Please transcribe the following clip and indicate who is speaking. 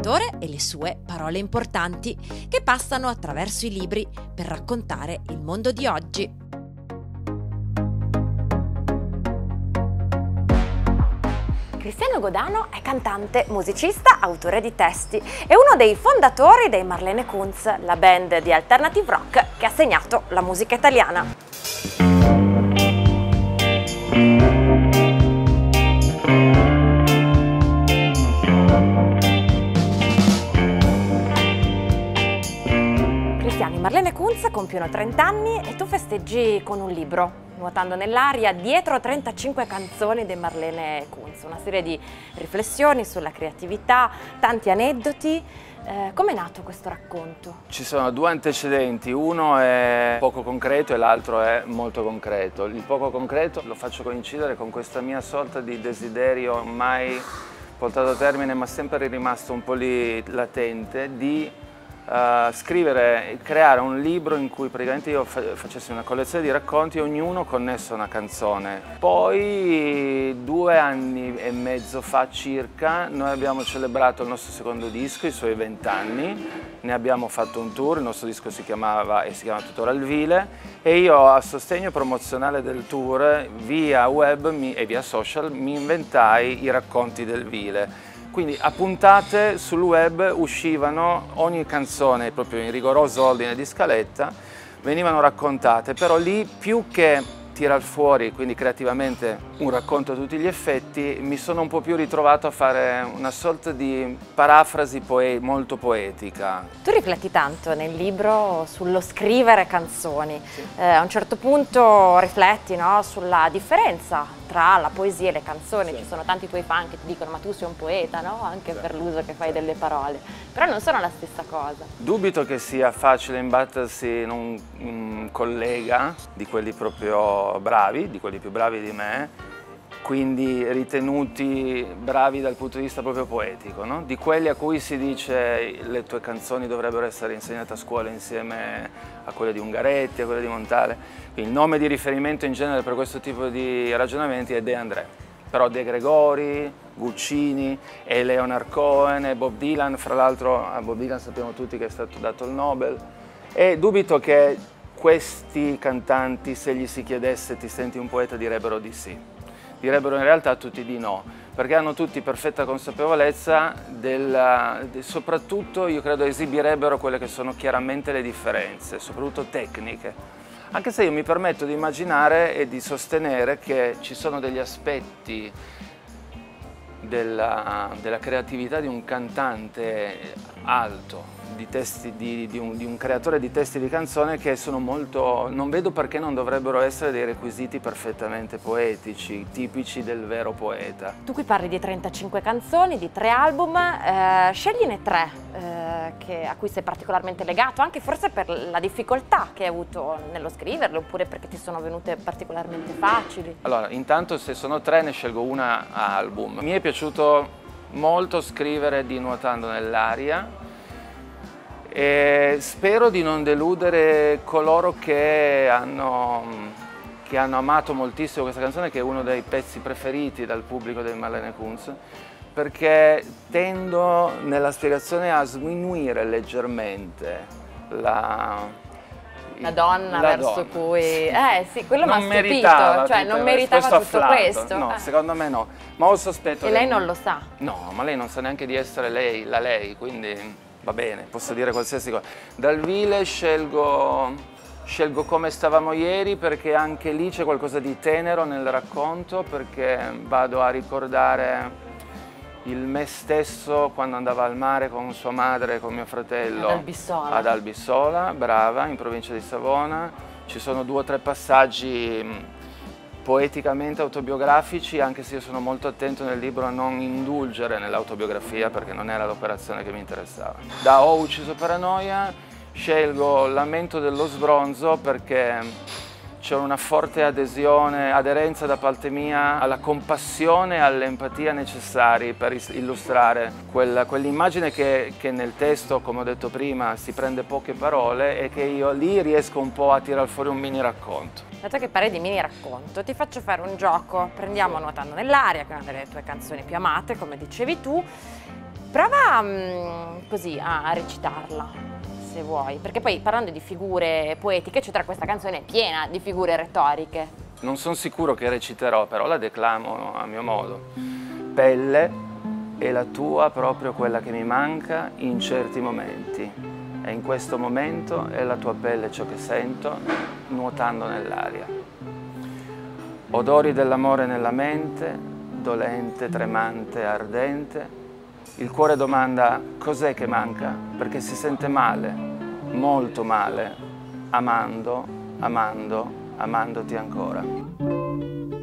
Speaker 1: fondatore e le sue parole importanti che passano attraverso i libri per raccontare il mondo di oggi.
Speaker 2: Cristiano Godano è cantante, musicista, autore di testi e uno dei fondatori dei Marlene Kunz, la band di alternative rock che ha segnato la musica italiana. Cristiano, i Marlene Kunz compiono 30 anni e tu festeggi con un libro, Nuotando nell'aria, dietro 35 canzoni dei Marlene Kunz, una serie di riflessioni sulla creatività, tanti aneddoti. Com'è nato questo racconto?
Speaker 3: Ci sono due antecedenti, uno è poco concreto e l'altro è molto concreto. Il poco concreto lo faccio coincidere con questa mia sorta di desiderio mai portato a termine, ma sempre rimasto un po' lì latente, di scrivere, creare un libro in cui praticamente io facessi una collezione di racconti, ognuno connesso a una canzone. Poi 2 anni e mezzo fa circa noi abbiamo celebrato il nostro secondo disco, i suoi 20 anni, ne abbiamo fatto un tour, il nostro disco si chiamava e si chiama tuttora Il Vile e io a sostegno promozionale del tour via web e via social mi inventai i racconti del Vile. Quindi a puntate sul web uscivano ogni canzone proprio in rigoroso ordine di scaletta, venivano raccontate, però lì più che tirar fuori, quindi creativamente un racconto a tutti gli effetti, mi sono un po' più ritrovato a fare una sorta di parafrasi molto poetica.
Speaker 2: Tu rifletti tanto nel libro sullo scrivere canzoni, sì. A un certo punto rifletti, no, sulla differenza tra la poesia e le canzoni, sì. Ci sono tanti tuoi fan che ti dicono ma tu sei un poeta, no? Anche sì. Per l'uso che fai delle parole, però non sono la stessa cosa.
Speaker 3: Dubito che sia facile imbattersi in un collega di quelli proprio bravi, di quelli più bravi di me, quindi ritenuti bravi dal punto di vista proprio poetico, no? Di quelli a cui si dice le tue canzoni dovrebbero essere insegnate a scuola insieme a quelle di Ungaretti, a quelle di Montale. Quindi il nome di riferimento in genere per questo tipo di ragionamenti è De André, però De Gregori, Guccini e Leonard Cohen e Bob Dylan, fra l'altro a Bob Dylan sappiamo tutti che è stato dato il Nobel, e dubito che questi cantanti, se gli si chiedesse ti senti un poeta, direbbero di sì. Direbbero in realtà tutti di no, perché hanno tutti perfetta consapevolezza soprattutto io credo esibirebbero quelle che sono chiaramente le differenze, soprattutto tecniche. Anche se io mi permetto di immaginare e di sostenere che ci sono degli aspetti della creatività di un cantante alto, di un creatore di testi di canzone che sono molto, non vedo perché non dovrebbero essere dei requisiti perfettamente poetici, tipici del vero poeta.
Speaker 2: Tu qui parli di 35 canzoni, di 3 album, scegliene 3 a cui sei particolarmente legato, anche forse per la difficoltà che hai avuto nello scriverle, oppure perché ti sono venute particolarmente facili.
Speaker 3: Allora, intanto se sono 3 ne scelgo una a album. Mi è piaciuto molto scrivere di Nuotando nell'aria, e spero di non deludere coloro che hanno amato moltissimo questa canzone, che è uno dei pezzi preferiti dal pubblico dei Marlene Kunz, perché tendo nella spiegazione a sminuire leggermente la
Speaker 2: donna verso cui... sì, quello mi ha stupito, cioè non meritava tutto questo.
Speaker 3: No, secondo me no, ma ho il sospetto
Speaker 2: che lei non lo sa.
Speaker 3: No, ma lei non sa neanche di essere lei, quindi va bene, posso dire qualsiasi cosa. Dal Vile scelgo Come stavamo ieri, perché anche lì c'è qualcosa di tenero nel racconto, perché vado a ricordare il me stesso quando andava al mare con sua madre e con mio fratello ad Albissola, brava, in provincia di Savona. Ci sono 2 o 3 passaggi poeticamente autobiografici, anche se io sono molto attento nel libro a non indulgere nell'autobiografia, perché non era l'operazione che mi interessava. Da Ho ucciso Paranoia scelgo Lamento dello sbronzo, perché c'è una forte aderenza da parte mia alla compassione e all'empatia necessari per illustrare quell'immagine che nel testo, come ho detto prima, si prende poche parole e che io lì riesco un po' a tirar fuori un mini racconto.
Speaker 2: Dato che parli di mini racconto, ti faccio fare un gioco. Prendiamo Nuotando nell'aria, che è una delle tue canzoni più amate, come dicevi tu, Prova così a recitarla, se vuoi, perché poi parlando di figure poetiche, eccetera, questa canzone è piena di figure retoriche.
Speaker 3: Non sono sicuro che reciterò, però la declamo a mio modo. Pelle è la tua proprio quella che mi manca in certi momenti. E in questo momento è la tua pelle ciò che sento nuotando nell'aria. Odori dell'amore nella mente, dolente, tremante, ardente. Il cuore domanda cos'è che manca, perché si sente male, molto male, amando, amando, amandoti ancora.